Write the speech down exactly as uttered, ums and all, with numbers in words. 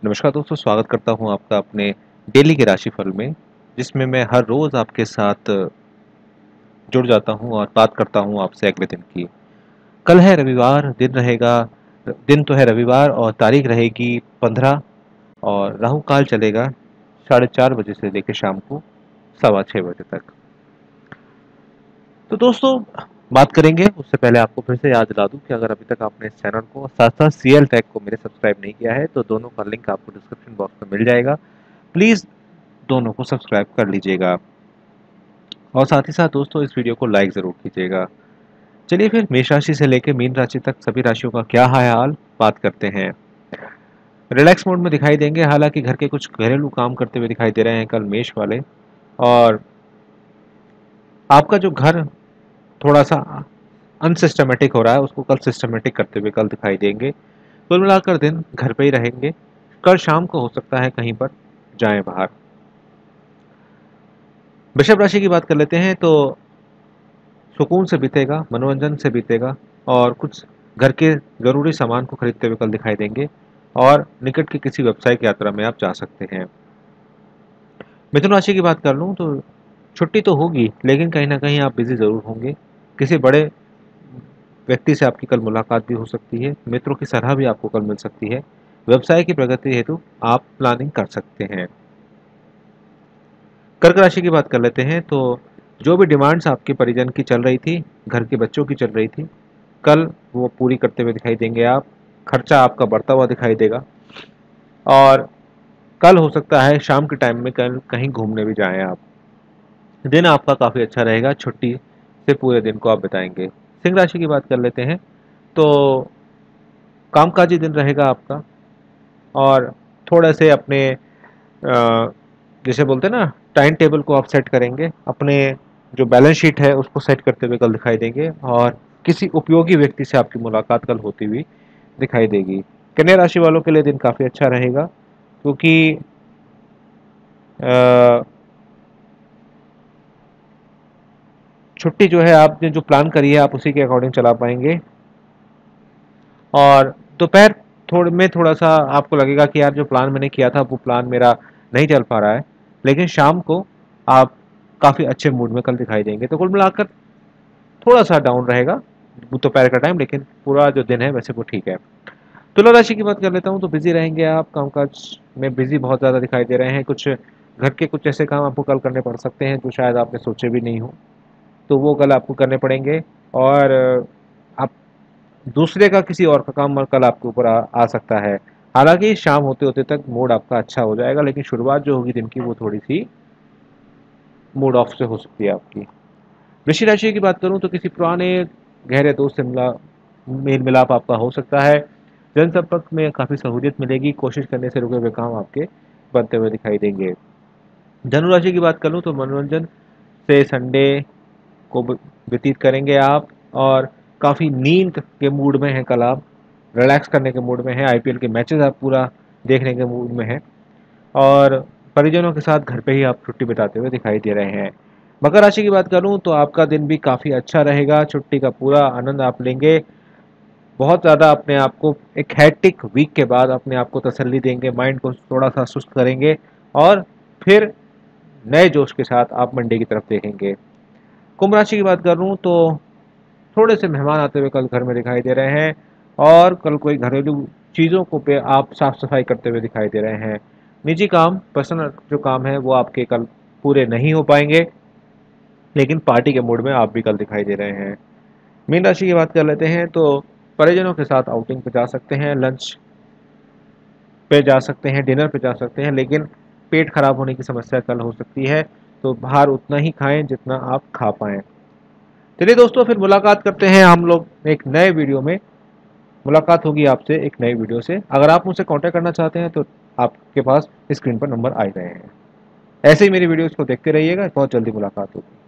नमस्कार दोस्तों, स्वागत करता हूं आपका अपने डेली के राशिफल में, जिसमें मैं हर रोज़ आपके साथ जुड़ जाता हूं और बात करता हूं आपसे अगले दिन की। कल है रविवार, दिन रहेगा दिन तो है रविवार और तारीख रहेगी पंद्रह और राहु काल चलेगा साढ़े चार बजे से लेकर शाम को सवा छः बजे तक। तो दोस्तों, बात करेंगे उससे पहले आपको फिर से याद दिला दूं कि अगर अभी तक आपने इस चैनल को साथ साथ सी एल टैग को मेरे सब्सक्राइब नहीं किया है तो दोनों का लिंक आपको डिस्क्रिप्शन बॉक्स में मिल जाएगा। प्लीज़ दोनों को सब्सक्राइब कर लीजिएगा और साथ ही साथ दोस्तों इस वीडियो को लाइक ज़रूर कीजिएगा। चलिए फिर मेष राशि से लेकर मीन राशि तक सभी राशियों का क्या है हाल, बात करते हैं। रिलैक्स मोड में दिखाई देंगे, हालांकि घर के कुछ घरेलू काम करते हुए दिखाई दे रहे हैं कल मेष वाले। और आपका जो घर थोड़ा सा अनसिस्टमेटिक हो रहा है उसको कल सिस्टमेटिक करते हुए कल दिखाई देंगे। कुल मिलाकर दिन घर पे ही रहेंगे। कल शाम को हो सकता है कहीं पर जाएं बाहर। वृषभ राशि की बात कर लेते हैं तो सुकून से बीतेगा, मनोरंजन से बीतेगा और कुछ घर के ज़रूरी सामान को खरीदते हुए कल दिखाई देंगे और निकट की किसी व्यावसायिक यात्रा में आप जा सकते हैं। मिथुन राशि की बात कर लूँ तो छुट्टी तो होगी लेकिन कहीं ना कहीं आप बिजी ज़रूर होंगे। किसी बड़े व्यक्ति से आपकी कल मुलाकात भी हो सकती है, मित्रों की सलाह भी आपको कल मिल सकती है। व्यवसाय की प्रगति हेतु आप प्लानिंग कर सकते हैं। कर्क राशि की बात कर लेते हैं तो जो भी डिमांड्स आपके परिजन की चल रही थी, घर के बच्चों की चल रही थी, कल वो पूरी करते हुए दिखाई देंगे आप। खर्चा आपका बढ़ता हुआ दिखाई देगा और कल हो सकता है शाम के टाइम में कल कहीं घूमने भी जाएं आप। दिन आपका काफ़ी अच्छा रहेगा, छुट्टी से पूरे दिन को आप बिताएंगे। सिंह राशि की बात कर लेते हैं तो कामकाजी दिन रहेगा आपका और थोड़े से अपने अ, जैसे बोलते हैं ना, टाइम टेबल को आप सेट करेंगे, अपने जो बैलेंस शीट है उसको सेट करते हुए कल दिखाई देंगे और किसी उपयोगी व्यक्ति से आपकी मुलाकात कल होती हुई दिखाई देगी। कन्या राशि वालों के लिए दिन काफ़ी अच्छा रहेगा क्योंकि अ, छुट्टी जो है आपने जो प्लान करी है आप उसी के अकॉर्डिंग चला पाएंगे। और दोपहर थोड़े में थोड़ा सा आपको लगेगा कि यार जो प्लान मैंने किया था वो प्लान मेरा नहीं चल पा रहा है, लेकिन शाम को आप काफ़ी अच्छे मूड में कल दिखाई देंगे। तो कुल मिलाकर थोड़ा सा डाउन रहेगा दोपहर का टाइम, लेकिन पूरा जो दिन है वैसे वो ठीक है। तुला राशि की बात कर लेता हूँ तो बिजी रहेंगे आप, कामकाज में बिजी बहुत ज़्यादा दिखाई दे रहे हैं। कुछ घर के कुछ ऐसे काम आपको कल करने पड़ सकते हैं जो शायद आपने सोचे भी नहीं हो, तो वो कल आपको करने पड़ेंगे। और आप दूसरे का किसी और का काम कल आपके ऊपर आ, आ सकता है। हालांकि शाम होते होते तक मूड आपका अच्छा हो जाएगा, लेकिन शुरुआत जो होगी दिन की वो थोड़ी सी मूड ऑफ से हो सकती है आपकी। वृश्चिक राशि की बात करूं तो किसी पुराने गहरे दोस्त से मिला मेल मिलाप आपका हो सकता है। जनसंपर्क में काफ़ी सहूलियत मिलेगी, कोशिश करने से रुके हुए काम आपके बनते हुए दिखाई देंगे। धनु राशि की बात करूं तो मनोरंजन से संडे को व्यतीत करेंगे आप और काफ़ी नींद के मूड में हैं कल आप, रिलैक्स करने के मूड में हैं, आई पी एल के मैचेस आप पूरा देखने के मूड में हैं और परिजनों के साथ घर पे ही आप छुट्टी बिताते हुए दिखाई दे रहे हैं। मकर राशि की बात करूं तो आपका दिन भी काफ़ी अच्छा रहेगा, छुट्टी का पूरा आनंद आप लेंगे। बहुत ज़्यादा अपने आप को एक हैट्रिक वीक के बाद अपने आप को तसल्ली देंगे, माइंड को थोड़ा सा सुस्त करेंगे और फिर नए जोश के साथ आप मंडे की तरफ देखेंगे। कुंभ राशि की बात करूं तो थोड़े से मेहमान आते हुए कल घर में दिखाई दे रहे हैं और कल कोई घरेलू चीज़ों को पे आप साफ सफाई करते हुए दिखाई दे रहे हैं। निजी काम, पर्सनल जो काम है वो आपके कल पूरे नहीं हो पाएंगे, लेकिन पार्टी के मूड में आप भी कल दिखाई दे रहे हैं। मीन राशि की बात कर लेते हैं तो परिजनों के साथ आउटिंग पे जा सकते हैं, लंच पे जा सकते हैं, डिनर पे जा सकते हैं, लेकिन पेट खराब होने की समस्या कल हो सकती है, तो बाहर उतना ही खाएं जितना आप खा पाएं। चलिए दोस्तों, फिर मुलाकात करते हैं हम लोग एक नए वीडियो में। मुलाकात होगी आपसे एक नई वीडियो से। अगर आप मुझसे कांटेक्ट करना चाहते हैं तो आपके पास स्क्रीन पर नंबर आ ही रहे हैं। ऐसे ही मेरी वीडियोस को देखते रहिएगा, बहुत जल्दी मुलाकात होगी।